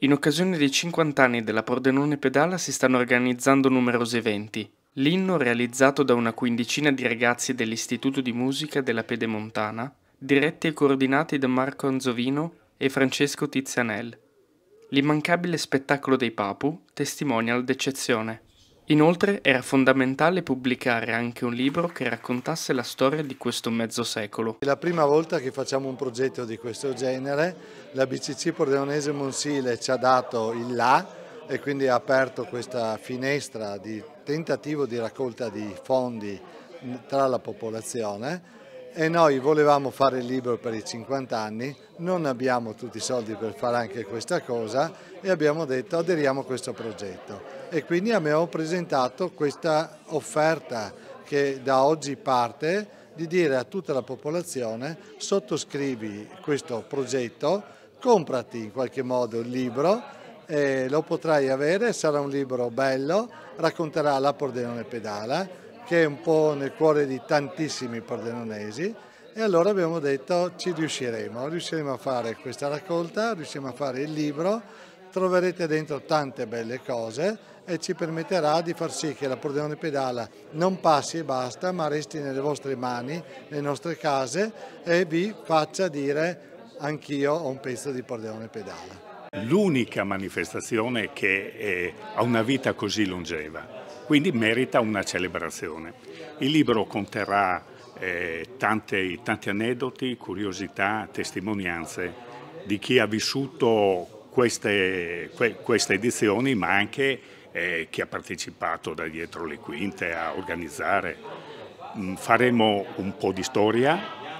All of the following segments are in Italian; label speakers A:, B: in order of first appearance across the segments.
A: In occasione dei 50 anni della Pordenone Pedala si stanno organizzando numerosi eventi. L'inno, realizzato da una quindicina di ragazzi dell'Istituto di Musica della Pedemontana, diretti e coordinati da Marco Anzovino e Francesco Tizianel. L'immancabile spettacolo dei Papu, testimonial d'eccezione. Inoltre era fondamentale pubblicare anche un libro che raccontasse la storia di questo mezzo secolo.
B: È la prima volta che facciamo un progetto di questo genere, la BCC Pordenonese Monsile ci ha dato il là e quindi ha aperto questa finestra di tentativo di raccolta di fondi tra la popolazione e noi volevamo fare il libro per i 50 anni, non abbiamo tutti i soldi per fare anche questa cosa e abbiamo detto aderiamo a questo progetto e quindi abbiamo presentato questa offerta che da oggi parte di dire a tutta la popolazione sottoscrivi questo progetto, comprati in qualche modo il libro e lo potrai avere, sarà un libro bello, racconterà la Pordenone Pedala che è un po' nel cuore di tantissimi pordenonesi e allora abbiamo detto ci riusciremo a fare questa raccolta, riusciremo a fare il libro, troverete dentro tante belle cose e ci permetterà di far sì che la Pordenone Pedala non passi e basta, ma resti nelle vostre mani, nelle nostre case e vi faccia dire anch'io ho un pezzo di Pordenone Pedala.
C: L'unica manifestazione che ha una vita così longeva, quindi merita una celebrazione. Il libro conterrà tanti aneddoti, curiosità, testimonianze di chi ha vissuto queste edizioni, ma anche chi ha partecipato da dietro le quinte a organizzare. Faremo un po' di storia,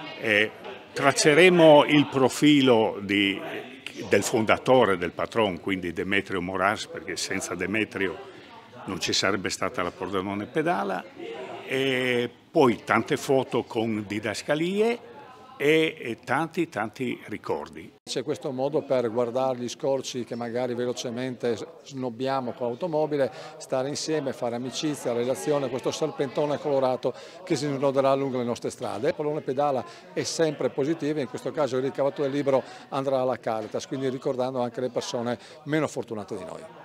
C: tracceremo il profilo del fondatore, del patron, quindi Demetrio Moras, perché senza Demetrio non ci sarebbe stata la Pordenone Pedala, e poi tante foto con didascalie e tanti ricordi.
D: C'è questo modo per guardare gli scorci che magari velocemente snobbiamo con l'automobile, stare insieme, fare amicizia, relazione, questo serpentone colorato che si snoderà lungo le nostre strade. La Pordenone Pedala è sempre positiva, in questo caso il ricavato del libro andrà alla Caritas, quindi ricordando anche le persone meno fortunate di noi.